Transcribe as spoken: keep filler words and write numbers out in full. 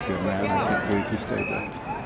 good man. I can't believe he stayed there.